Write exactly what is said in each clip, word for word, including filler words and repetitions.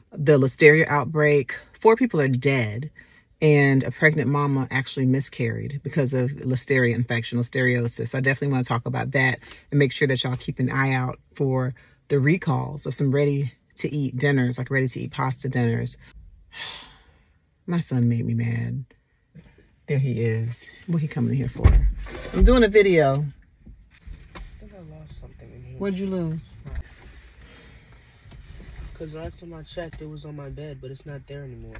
the Listeria outbreak. Four people are dead, and a pregnant mama actually miscarried because of Listeria infection, listeriosis. So I definitely want to talk about that and make sure that y'all keep an eye out for the recalls of some ready-to-eat dinners, like ready-to-eat pasta dinners. My son made me mad. There he is. What he coming here for? I'm doing a video. I think I lost something in here. What'd you lose? Because last time I checked, it was on my bed, but it's not there anymore.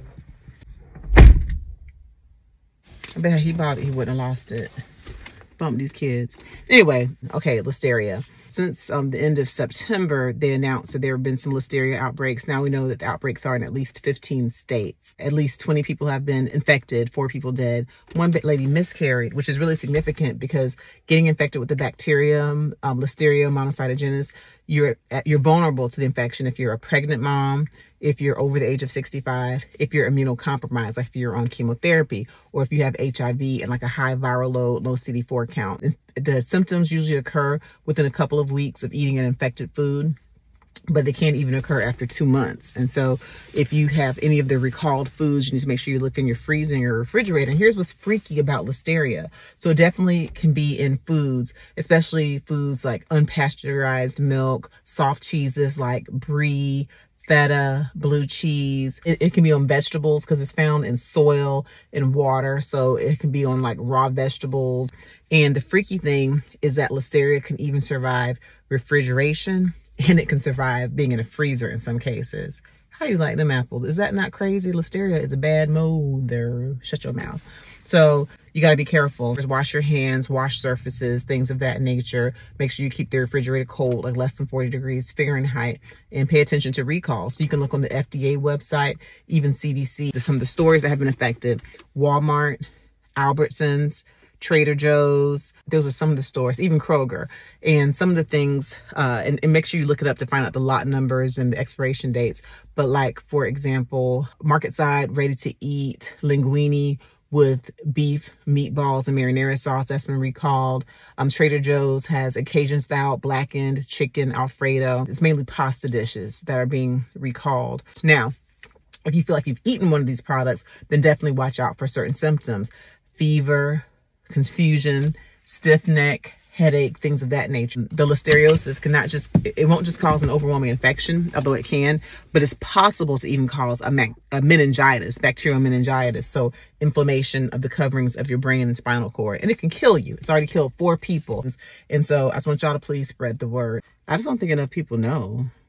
I bet he bought it, he wouldn't have lost it. Bump these kids. Anyway, okay, Listeria. Since um, the end of September, they announced that there have been some Listeria outbreaks. Now we know that the outbreaks are in at least fifteen states. At least twenty people have been infected, four people dead. One lady miscarried, which is really significant because getting infected with the bacterium, um, Listeria monocytogenes, you're, you're vulnerable to the infection if you're a pregnant mom, if you're over the age of sixty-five, if you're immunocompromised, like if you're on chemotherapy, or if you have H I V and like a high viral load, low C D four count. And the symptoms usually occur within a couple of weeks of eating an infected food, but they can't even occur after two months. And so if you have any of the recalled foods, you need to make sure you look in your freezer and your refrigerator. And here's what's freaky about Listeria. So it definitely can be in foods, especially foods like unpasteurized milk, soft cheeses like brie, feta, blue cheese. It, it can be on vegetables because it's found in soil and water. So it can be on like raw vegetables. And the freaky thing is that Listeria can even survive refrigeration, and it can survive being in a freezer in some cases. How you like them apples? Is that not crazy? Listeria is a bad mood there. Shut your mouth. So you got to be careful. Just wash your hands, wash surfaces, things of that nature. Make sure you keep the refrigerator cold, like less than forty degrees Fahrenheit, and pay attention to recalls. So you can look on the F D A website, even C D C. Some of the stores that have been affected: Walmart, Albertsons, Trader Joe's. Those are some of the stores, even Kroger. And some of the things, uh, and, and make sure you look it up to find out the lot numbers and the expiration dates. But like, for example, Market Side, ready to eat linguine with beef, meatballs, and marinara sauce, that's been recalled. Um, Trader Joe's has a Cajun style blackened chicken Alfredo. It's mainly pasta dishes that are being recalled. Now, if you feel like you've eaten one of these products, then definitely watch out for certain symptoms: fever, confusion, stiff neck, headache, things of that nature. The listeriosis cannot just, it won't just cause an overwhelming infection, although it can, but it's possible to even cause a, a meningitis, bacterial meningitis. So inflammation of the coverings of your brain and spinal cord, and it can kill you. It's already killed four people. And so I just want y'all to please spread the word. I just don't think enough people know.